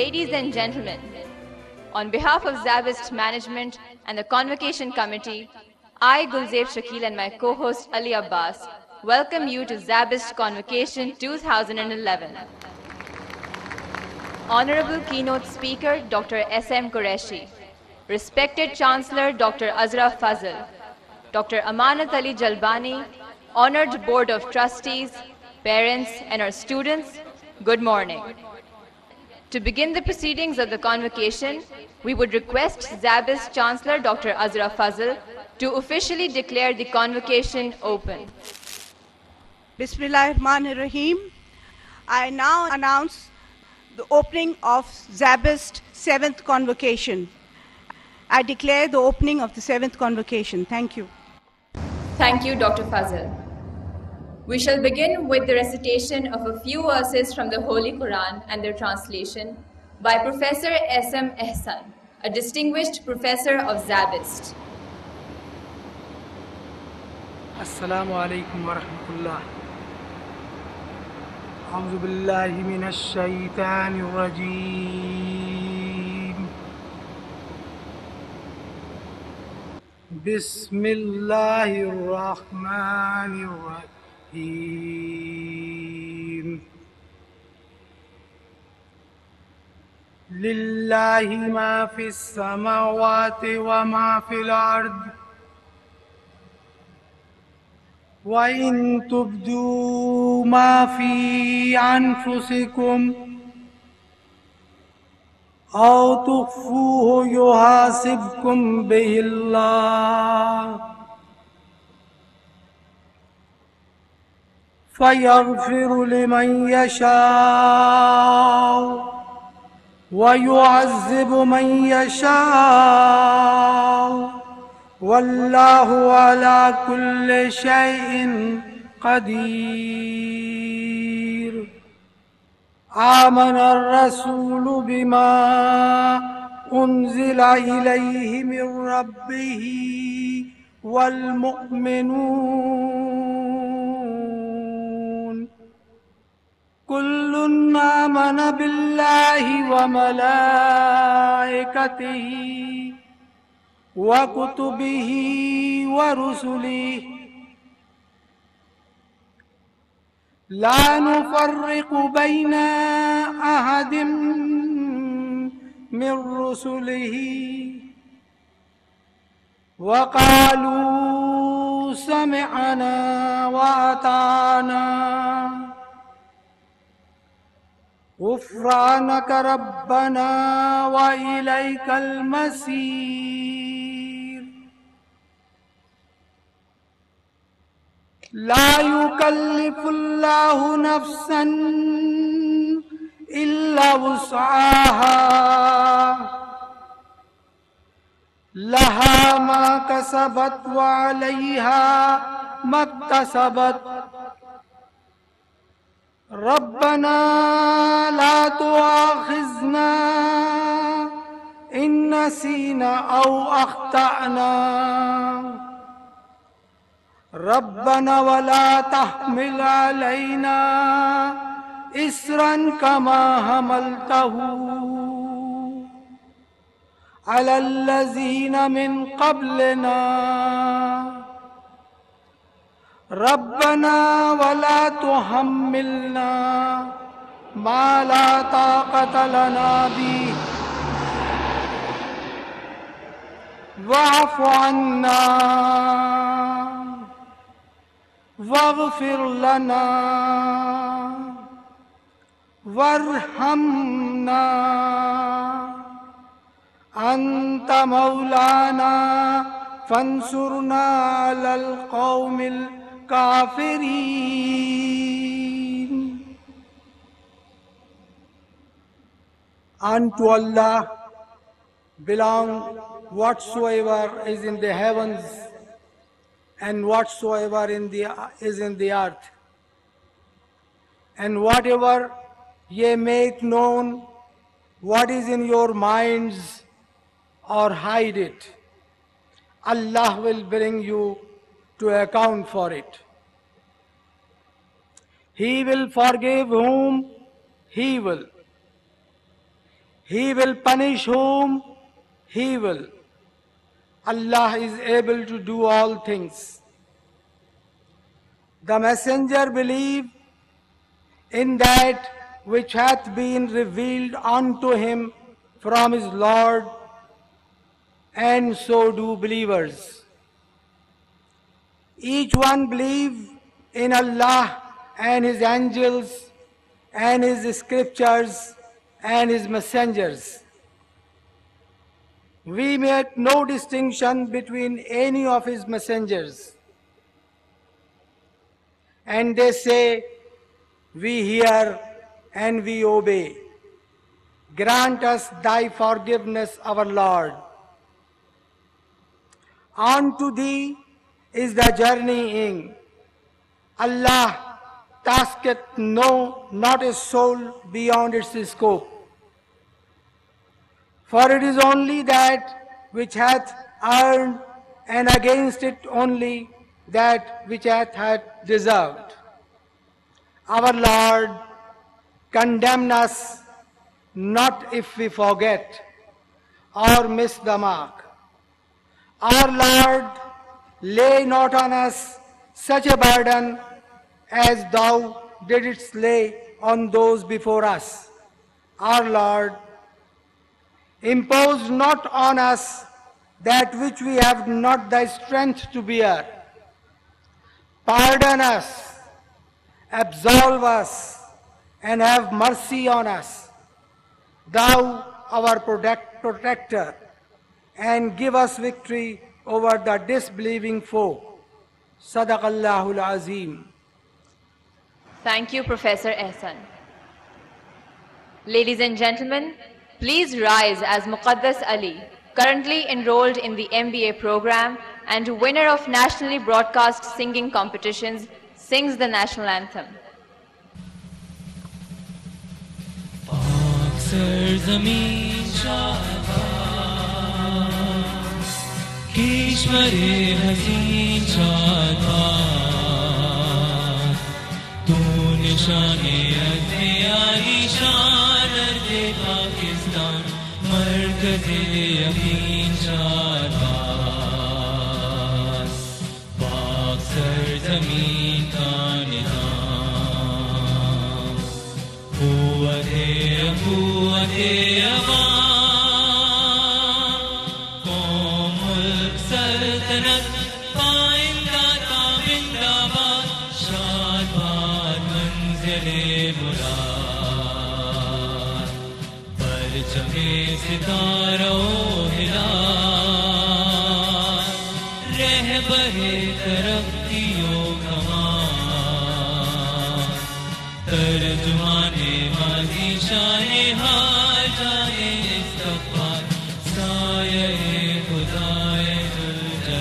Ladies and gentlemen, on behalf of Zabist management and the Convocation Committee, I, Gulzeb Shakil, and my co-host Ali Abbas welcome you to Zabist Convocation 2011. Honorable Keynote Speaker Dr. S.M. Qureshi, respected Chancellor Dr. Azra Fazal, Dr. Amanat Ali Jalbani, honored Board of Trustees, parents, and our students, good morning. To begin the proceedings of the convocation, we would request Zabist Chancellor Dr. Azra Fazal to officially declare the convocation open. Bismillahirrahmanirrahim. I now announce the opening of Zabist 7th Convocation. I declare the opening of the 7th Convocation. Thank you. Thank you, Dr. Fazal. We shall begin with the recitation of a few verses from the Holy Quran and their translation by Professor S.M. Ehsan, a distinguished professor of Zabist. Assalamu alaikum wa rahmatullah. A'udhu billahi minash shaitanir rajeem. Bismillahir rahmanir rahim. Lillahi ma fis samawati wa ma fil ard. وَإِن تُبْدُوا مَا فِي أَنفُسِكُمْ أَوْ تُخْفُوهُ يُحَاسِبْكُم بِهِ اللَّهُ فَيَغْفِرُ لِمَن يَشَاءُ وَيُعَذِّبُ مَن يَشَاءُ والله على كل شيء قدير. آمن الرسول بما أنزل إليه من ربه والمؤمنون كل آمن بالله وملائكته وكتبه ورسله لا نفرق بين أحد من رسله وقالوا سمعنا وأطعنا غفرانك ربنا وإليك المصير. لا يكلف الله نفسا إلا وسعها لها ما كسبت وعليها ما اكتسبت. ربنا لا تؤاخذنا إن نسينا أو أخطأنا. ربنا ولا تحمل علينا إسرا كما حملته على الذين من قبلنا. ربنا ولا تحملنا ما لا طاقة لنا به واعف عنا واغفر لنا وارحمنا أنت مولانا فانصرنا على القوم الكافرين. Unto Allah belong whatsoever is in the heavens and whatsoever is in the earth, and whatever ye make known, what is in your minds or hide it, Allah will bring you to account for it. He will forgive whom He will, He will punish whom He will. Allah is able to do all things. The messenger believed in that which hath been revealed unto him from his Lord, and so do believers. Each one believe in Allah and His angels and His scriptures and His messengers. We make no distinction between any of His messengers. And they say, we hear and we obey. Grant us thy forgiveness, our Lord. Unto thee is the journeying. Allah tasketh not a soul beyond its scope. For it is only that which hath earned, and against it only that which hath deserved. Our Lord, condemn us not if we forget or miss the mark. Our Lord, lay not on us such a burden as thou didst lay on those before us. Our Lord, impose not on us that which we have not thy strength to bear. Pardon us, absolve us, and have mercy on us, thou our protector, and give us victory over the disbelieving foe. Sadaqallahul Azim. Thank you, Professor Ehsan. Ladies and gentlemen, please rise as Muqaddas Ali, currently enrolled in the MBA program and winner of nationally broadcast singing competitions, sings the national anthem. सरज़मीन शाबाश ईश्वरे हसीन शाबाश तू निशाने अज़्याई शान अर्ज़े पाकिस्तान मरकज़े यकीन शाबाश पाक सरज़मीन का निज़ाम कुव्वते कौम मुल्क सल्तनत पाइंदा ताबिंदाबाद शाद बाद मंज़िले मुराद परचमे सितारों हिलाल रहबरे तरक्कियों कमाल तर्जुमाने माज़ी शाने हाल जाने इस्तक़बाल साये खुदाए जुल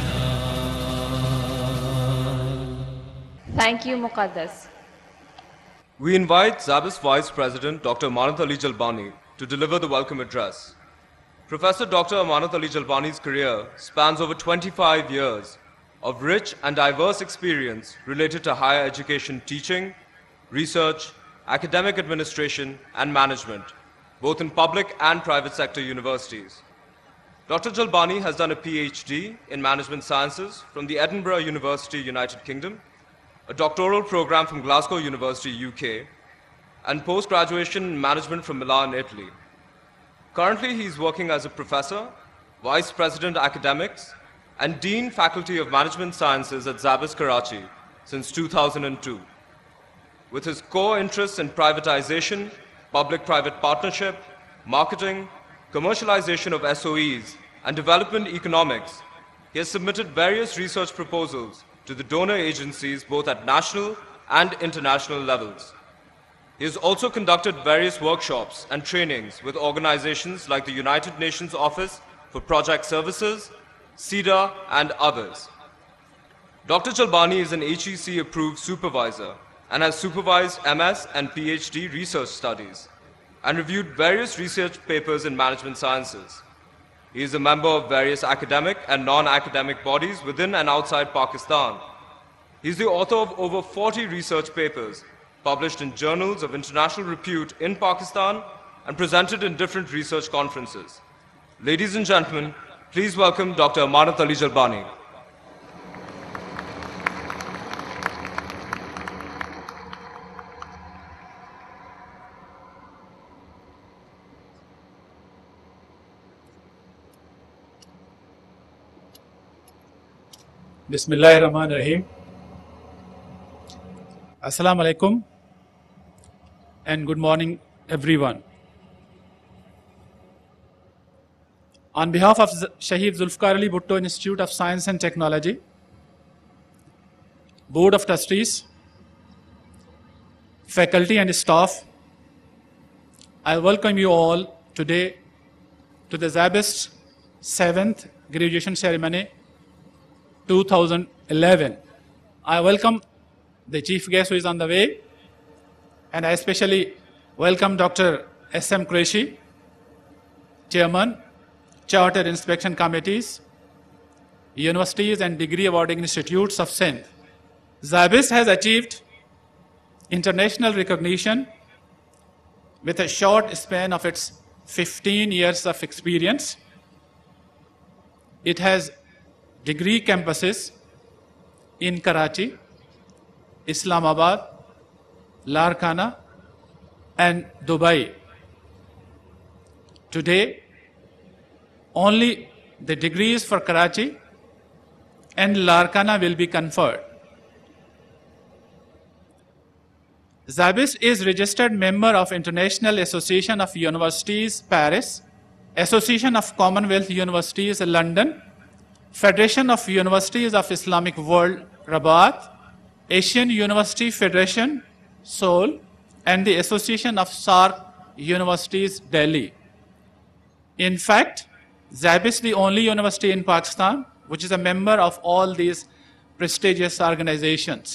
जलाल. Thank you, Muqaddas. We invite Zabis Vice President Dr. Amanat Ali Jalbani to deliver the welcome address. Professor Dr. Amanat Ali Jalbani's career spans over 25 years of rich and diverse experience related to higher education teaching, research, academic administration, and management, both in public and private sector universities. Dr. Jalbani has done a PhD in management sciences from the Edinburgh University, United Kingdom, a doctoral program from Glasgow University, UK, and post-graduation in management from Milan, Italy. Currently, he is working as a professor, vice president academics, and dean faculty of management sciences at Zabis Karachi since 2002. With his core interests in privatization, public-private partnership, marketing, commercialization of SOEs, and development economics, he has submitted various research proposals to the donor agencies both at national and international levels. He has also conducted various workshops and trainings with organizations like the United Nations Office for Project Services, CEDA, and others. Dr. Jalbani is an HEC-approved supervisor and has supervised MS and PhD research studies and reviewed various research papers in management sciences. He is a member of various academic and non-academic bodies within and outside Pakistan. He is the author of over 40 research papers published in journals of international repute in Pakistan and presented in different research conferences. Ladies and gentlemen, please welcome Dr. Amanat Ali Jalbani. Bismillahirrahmanirrahim. Assalamu alaikum and good morning everyone. On behalf of Shaheed Zulfikar Ali Bhutto Institute of Science and Technology, Board of Trustees, faculty and staff, I welcome you all today to the Zabist 7th graduation ceremony 2011. I welcome the chief guest who is on the way, and I especially welcome Dr. S.M. Qureshi, Chairman, Chartered Inspection Committees, Universities and Degree Awarding Institutes of Sindh. Zabist has achieved international recognition with a short span of its 15 years of experience. It has degree campuses in Karachi, Islamabad, Larkana, and Dubai. Today, only the degrees for Karachi and Larkana will be conferred. Zabist is registered member of International Association of Universities, Paris, Association of Commonwealth Universities, London, Federation of Universities of Islamic World, Rabat, Asian University Federation, Seoul, and the Association of SAARC Universities, Delhi. In fact, Zabist is the only university in Pakistan which is a member of all these prestigious organizations.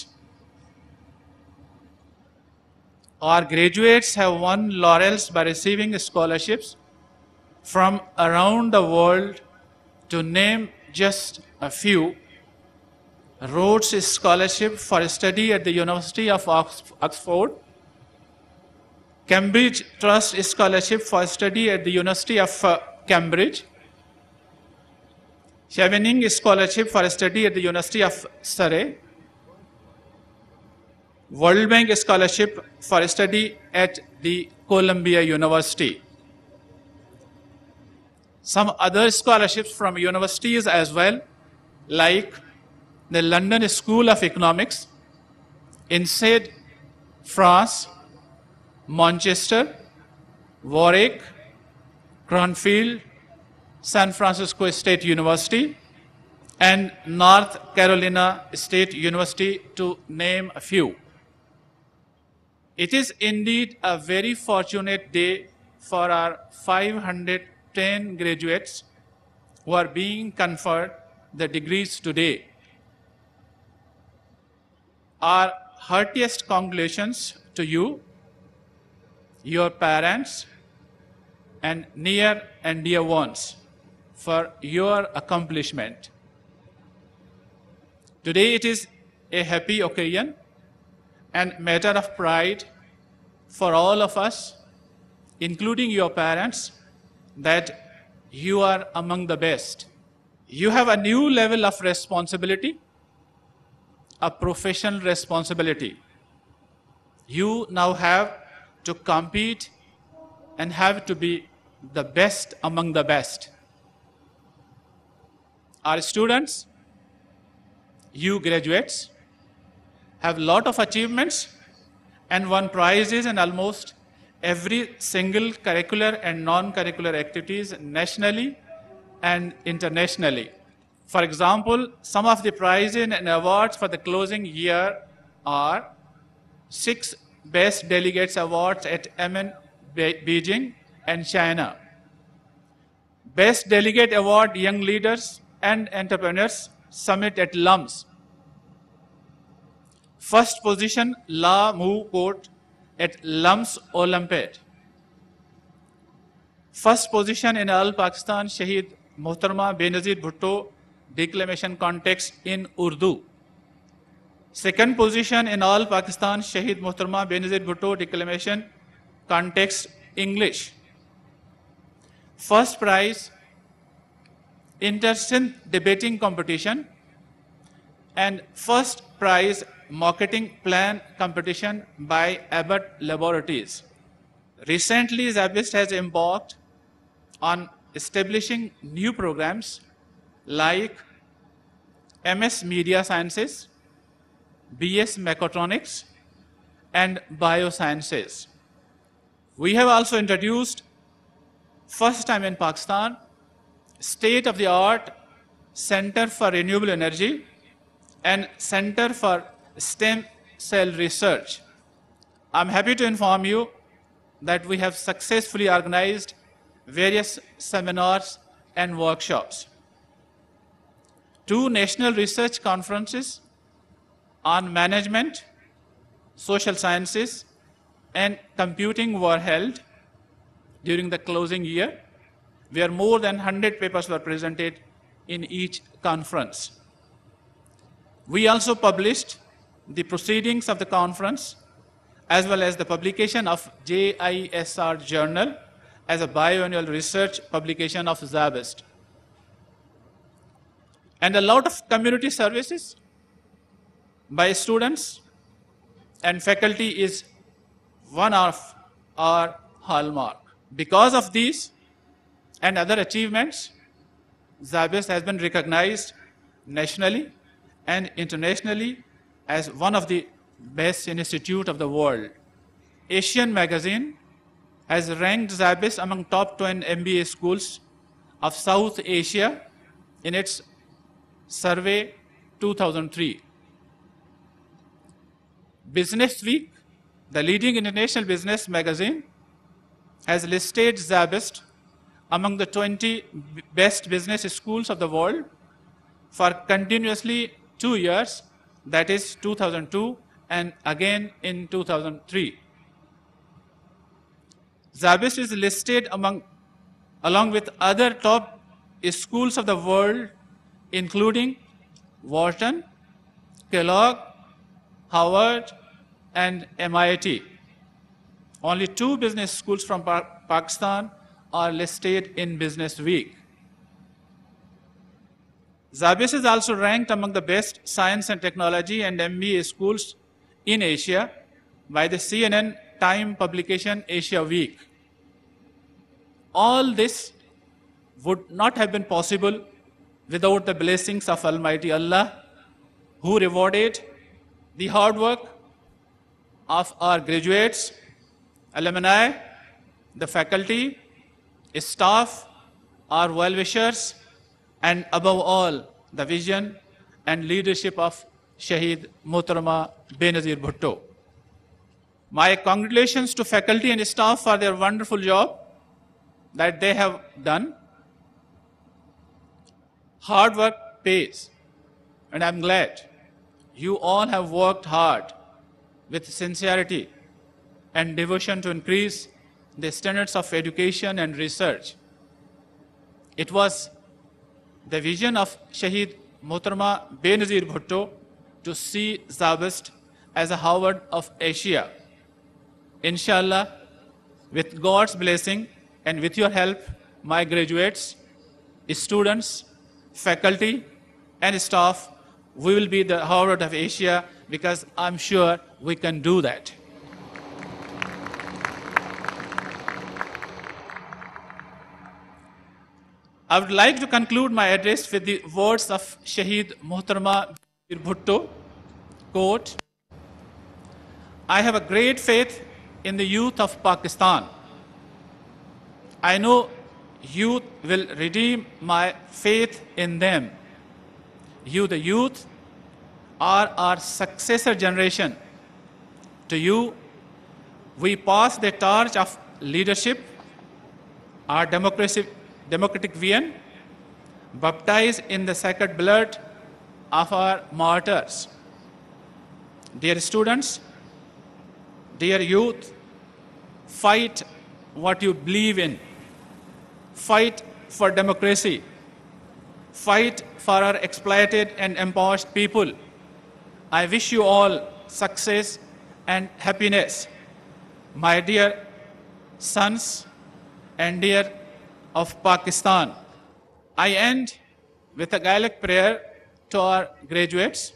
Our graduates have won laurels by receiving scholarships from around the world. To name just a few: Rhodes Scholarship for study at the University of Oxford, Cambridge Trust Scholarship for study at the University of Cambridge, Chevening Scholarship for study at the University of Surrey, World Bank Scholarship for study at the Columbia University. Some other scholarships from universities as well, like the London School of Economics, INSEAD, France, Manchester, Warwick, Cranfield, San Francisco State University, and North Carolina State University, to name a few. It is indeed a very fortunate day for our 510 graduates who are being conferred the degrees today. Our heartiest congratulations to you, your parents, and near and dear ones for your accomplishment. Today it is a happy occasion and matter of pride for all of us, including your parents, that you are among the best. You have a new level of responsibility, a professional responsibility. You now have to compete and have to be the best among the best. Our students, you graduates, have a lot of achievements and won prizes in almost every single curricular and non-curricular activities nationally and internationally. For example, some of the prizes and awards for the closing year are 6 Best Delegates Awards at MN Beijing and China, Best Delegate Award Young Leaders and Entrepreneurs Summit at LUMS, First position La Mu Court at LUMS Olympiad, First position in All Pakistan Shaheed Mohtarma Benazir Bhutto Declamation Contest in Urdu, Second position in All Pakistan Shaheed Mohtarma Benazir Bhutto Declamation Contest English, First prize, Inter-Sindh Debating Competition, and first prize, Marketing Plan Competition by Abbott Laboratories. Recently, Zabist has embarked on establishing new programs like MS Media Sciences, BS Mechatronics, and Biosciences. We have also introduced, first time in Pakistan, state-of-the-art Center for Renewable Energy and Center for Stem Cell Research. I'm happy to inform you that we have successfully organized various seminars and workshops. 2 national research conferences on management, social sciences, and computing were held during the closing year, where more than 100 papers were presented in each conference. We also published the proceedings of the conference as well as the publication of JISR Journal as a biannual research publication of Zabist. And a lot of community services by students and faculty is one of our hallmark. Because of these and other achievements, Zabist has been recognized nationally and internationally as one of the best institutes of the world. Asian Magazine has ranked Zabist among top 10 MBA schools of South Asia in its survey 2003. Business Week, the leading international business magazine, has listed Zabist among the 20 best business schools of the world for continuously 2 years, that is 2002 and again in 2003. Zabist is listed along with other top schools of the world, including Wharton, Kellogg, Harvard, and MIT. Only 2 business schools from Pakistan are listed in Business Week. Zabist is also ranked among the best science and technology and MBA schools in Asia by the CNN Time publication Asia Week. All this would not have been possible without the blessings of Almighty Allah, who rewarded the hard work of our graduates, alumni, the faculty, staff, our well-wishers, and above all, the vision and leadership of Shaheed Mohtarama Benazir Bhutto. My congratulations to faculty and staff for their wonderful job that they have done. Hard work pays, and I'm glad you all have worked hard with sincerity and devotion to increase the standards of education and research. It was the vision of Shaheed Mohtarama Benazir Bhutto to see Zabist as a Harvard of Asia. Inshallah, with God's blessing and with your help, my graduates, students, faculty, and staff, we will be the Harvard of Asia, because I'm sure we can do that. I would like to conclude my address with the words of Shaheed Mohtarama Benazir Bhutto, quote, "I have a great faith in the youth of Pakistan. I know youth will redeem my faith in them. You, the youth, are our successor generation. To you, we pass the torch of leadership, our democratic vision, baptized in the sacred blood of our martyrs. Dear students, dear youth, fight what you believe in. Fight for democracy. Fight for our exploited and impoverished people. I wish you all success and happiness. My dear sons and dear of Pakistan. I end with a Gaelic prayer to our graduates.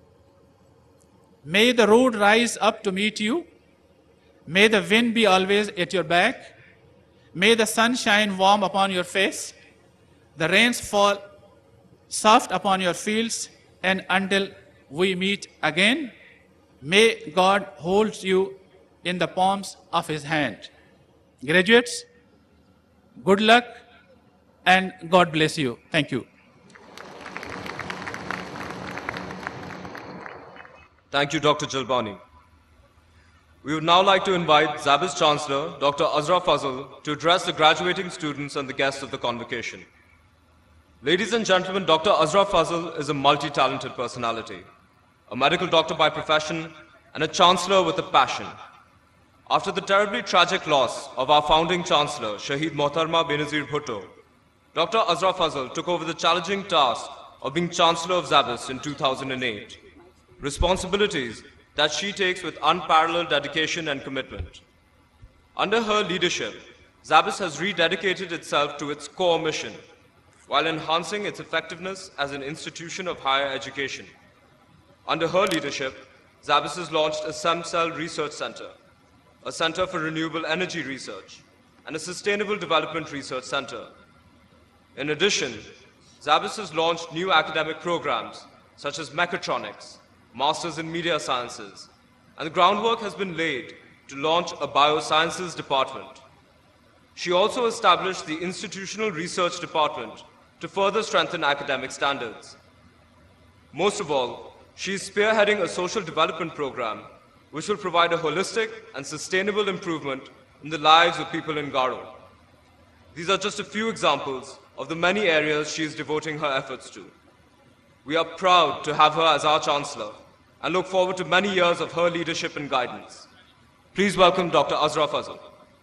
May the road rise up to meet you. May the wind be always at your back. May the sun shine warm upon your face. The rains fall soft upon your fields. And until we meet again, may God hold you in the palms of his hand. Graduates, good luck and God bless you. Thank you. Thank you, Dr. Jalbani. We would now like to invite Zabis Chancellor, Dr. Azra Fazal, to address the graduating students and the guests of the convocation. Ladies and gentlemen, Dr. Azra Fazal is a multi-talented personality, a medical doctor by profession and a chancellor with a passion. After the terribly tragic loss of our founding chancellor, Shaheed Mohtarma Benazir Bhutto, Dr. Azra Fazal took over the challenging task of being Chancellor of Zabis in 2008, responsibilities that she takes with unparalleled dedication and commitment. Under her leadership, Zabis has rededicated itself to its core mission, while enhancing its effectiveness as an institution of higher education. Under her leadership, Zabis has launched a STEM Cell Research Center, a Center for Renewable Energy Research, and a Sustainable Development Research Center. In addition, Zabis has launched new academic programs such as Mechatronics, Masters in Media Sciences, and the groundwork has been laid to launch a Biosciences department. She also established the Institutional Research Department to further strengthen academic standards. Most of all, she is spearheading a social development program which will provide a holistic and sustainable improvement in the lives of people in Garo. These are just a few examples of the many areas she is devoting her efforts to. We are proud to have her as our Chancellor and look forward to many years of her leadership and guidance. Please welcome Dr. Azra Fazal.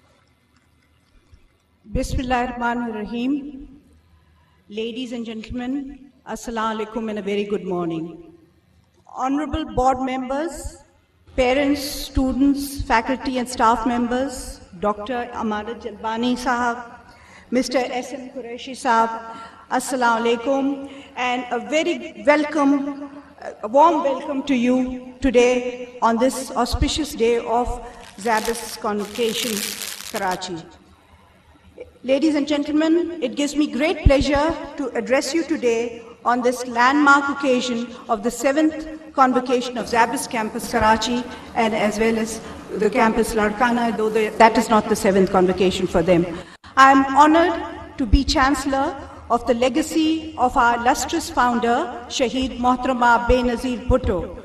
Bismillahirrahmanirrahim. Ladies and gentlemen, Assalamu alaikum and a very good morning. Honorable board members, parents, students, faculty and staff members, Dr. Amanat Jalbani Sahab, Mr. S.M. Qureshi Sahab, Assalamu alaikum, and a very warm welcome to you today on this auspicious day of Zabis Convocation, Karachi. Ladies and gentlemen, it gives me great pleasure to address you today on this landmark occasion of the 7th convocation of Zabis Campus, Karachi, and as well as the campus Larkana, though that is not the 7th convocation for them. I am honored to be Chancellor of the legacy of our illustrious founder, Shaheed Mohtarma Benazir Bhutto.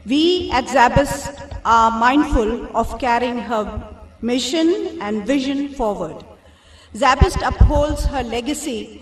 We at Zabis are mindful of carrying her mission and vision forward. Zabis upholds her legacy,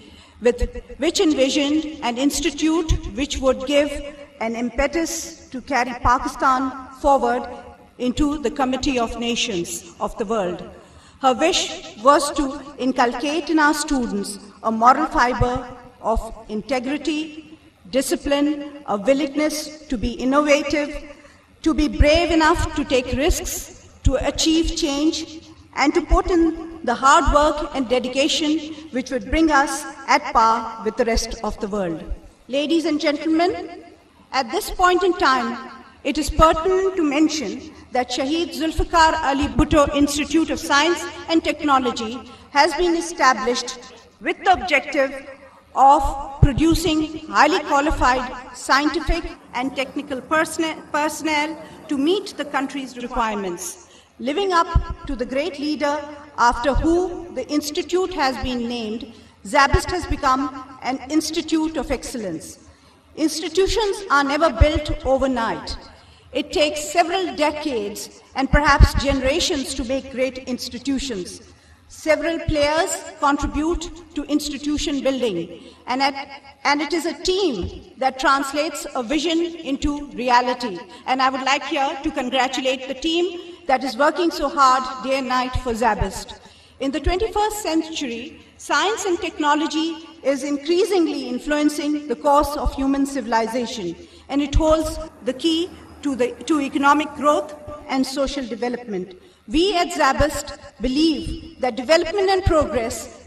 which envisioned an institute which would give an impetus to carry Pakistan forward into the Committee of Nations of the world. Her wish was to inculcate in our students a moral fiber of integrity, discipline, a willingness to be innovative, to be brave enough to take risks, to achieve change, and to put in the hard work and dedication which would bring us at par with the rest of the world. Ladies and gentlemen, at this point in time, it is pertinent to mention that Shaheed Zulfikar Ali Bhutto Institute of Science and Technology has been established with the objective of producing highly qualified scientific and technical personnel to meet the country's requirements. Living up to the great leader after whom the institute has been named, Zabist has become an institute of excellence. Institutions are never built overnight. It takes several decades and perhaps generations to make great institutions. Several players contribute to institution building, and it is a team that translates a vision into reality. And I would like here to congratulate the team that is working so hard day and night for Zabist. In the 21st century, science and technology is increasingly influencing the course of human civilization, and it holds the key to economic growth and social development. We at Zabist believe that development and progress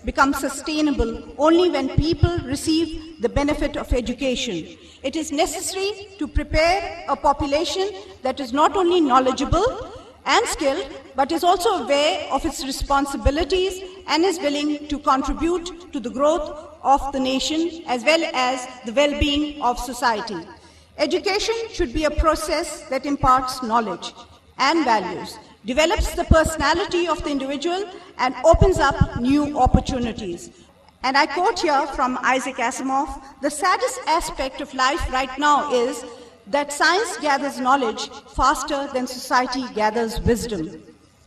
become sustainable only when people receive the benefit of education. It is necessary to prepare a population that is not only knowledgeable and skilled, but is also aware of its responsibilities and is willing to contribute to the growth of the nation as well as the well-being of society. Education should be a process that imparts knowledge and values, develops the personality of the individual, and opens up new opportunities. And I quote here from Isaac Asimov, "The saddest aspect of life right now is that science gathers knowledge faster than society gathers wisdom."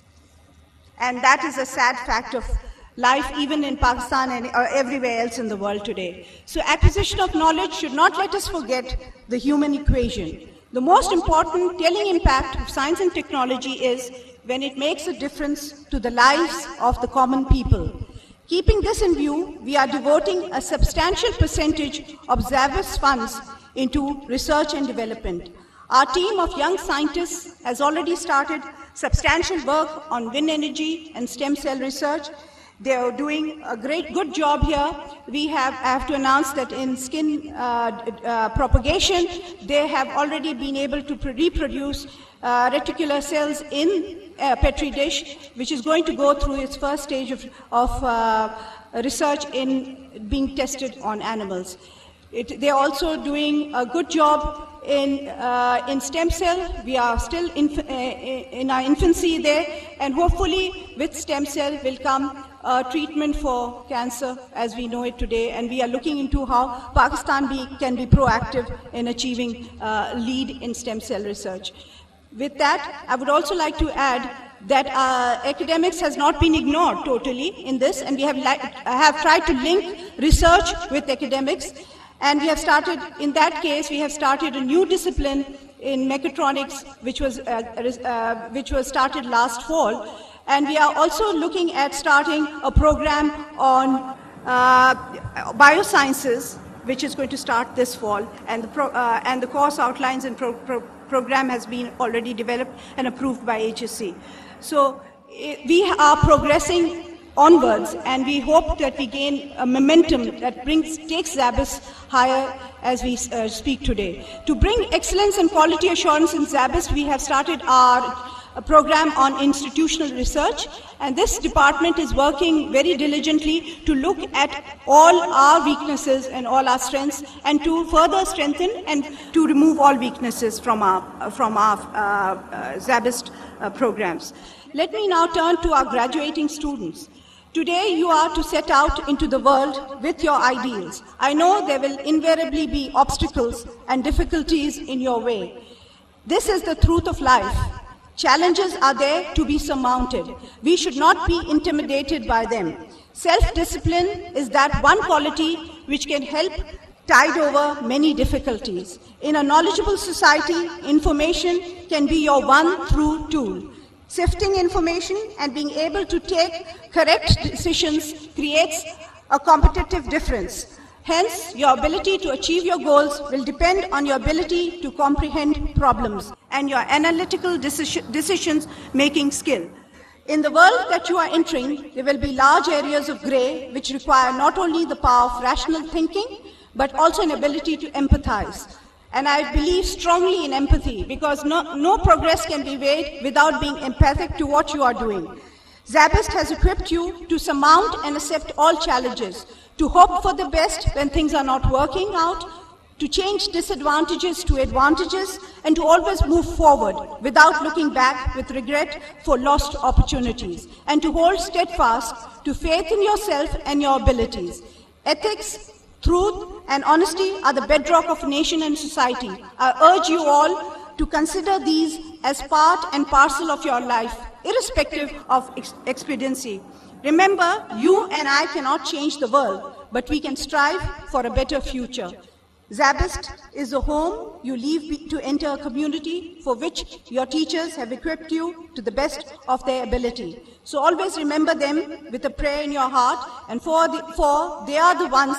And that is a sad fact of life even in Pakistan and everywhere else in the world today. So acquisition of knowledge should not let us forget the human equation. The most important telling impact of science and technology is when it makes a difference to the lives of the common people. Keeping this in view, we are devoting a substantial percentage of Zabas funds into research and development. Our team of young scientists has already started substantial work on wind energy and stem cell research. They are doing a good job here. I have to announce that in skin propagation, they have already been able to reproduce reticular cells in a Petri dish, which is going to go through its first stage of research in being tested on animals. They are also doing a good job in stem cell. We are still in our infancy there, and hopefully with stem cell will come treatment for cancer as we know it today, and we are looking into how Pakistan can be proactive in achieving lead in stem cell research. With that, I would also like to add that academics has not been ignored totally in this, and we have tried to link research with academics. And we have started, in that case, we have started a new discipline in mechatronics, which was started last fall. And we are also looking at starting a program on biosciences, which is going to start this fall. And the course outlines and program has been already developed and approved by HSC. So we are progressing onwards, and we hope that we gain a momentum that takes Zabas higher as we speak today. To bring excellence and quality assurance in Zabas, we have started our program on institutional research, and this department is working very diligently to look at all our weaknesses and all our strengths, and to further strengthen and to remove all weaknesses from our Zabist programs. Let me now turn to our graduating students. Today you are to set out into the world with your ideals. I know there will invariably be obstacles and difficulties in your way. This is the truth of life. Challenges are there to be surmounted. We should not be intimidated by them. Self-discipline is that one quality which can help tide over many difficulties. In a knowledgeable society, information can be your one true tool. Sifting information and being able to take correct decisions creates a competitive difference. Hence, your ability to achieve your goals will depend on your ability to comprehend problems and your analytical decisions-making skill. In the world that you are entering, there will be large areas of grey which require not only the power of rational thinking, but also an ability to empathize. And I believe strongly in empathy, because no progress can be made without being empathic to what you are doing. Zabist has equipped you to surmount and accept all challenges, to hope for the best when things are not working out, to change disadvantages to advantages, and to always move forward without looking back with regret for lost opportunities, and to hold steadfast to faith in yourself and your abilities. Ethics, truth, and honesty are the bedrock of a nation and society. I urge you all to consider these as part and parcel of your life, irrespective of expediency. Remember, you and I cannot change the world, but we can strive for a better future. Zabist is the home you leave to enter a community for which your teachers have equipped you to the best of their ability. So always remember them with a prayer in your heart, and for they are the ones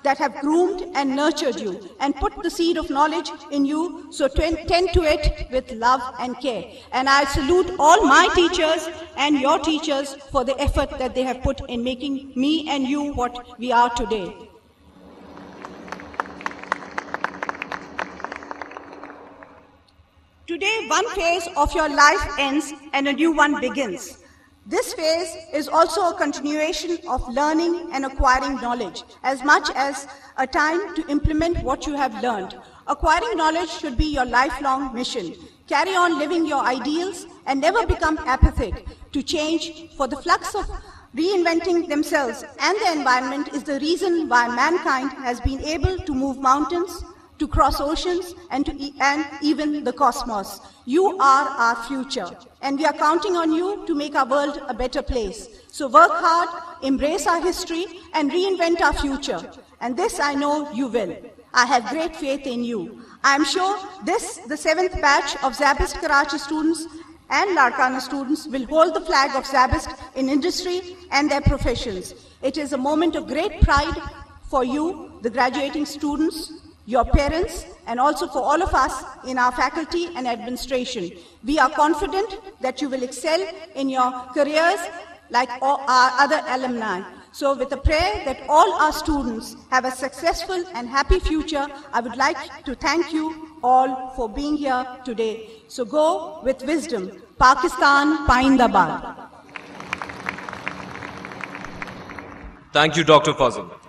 that have groomed and nurtured you and put the seed of knowledge in you, so tend to it with love and care. And I salute all my teachers and your teachers for the effort that they have put in making me and you what we are today. Today, one phase of your life ends and a new one begins. This phase is also a continuation of learning and acquiring knowledge, as much as a time to implement what you have learned. Acquiring knowledge should be your lifelong mission. Carry on living your ideals and never become apathic to change, for the flux of reinventing themselves and the environment is the reason why mankind has been able to move mountains, to cross oceans, and even the cosmos. You are our future, and we are counting on you to make our world a better place. So work hard, embrace our history, and reinvent our future. And this I know you will. I have great faith in you. I am sure the 7th batch of Zabist Karachi students and Larkana students will hold the flag of Zabist in industry and their professions. It is a moment of great pride for you, the graduating students, your parents, and also for all of us in our faculty and administration. We are confident that you will excel in your careers like all our other alumni. So with a prayer that all our students have a successful and happy future, I would like to thank you all for being here today. So go with wisdom. Pakistan, Paindabad. Thank you, Dr. Fazal.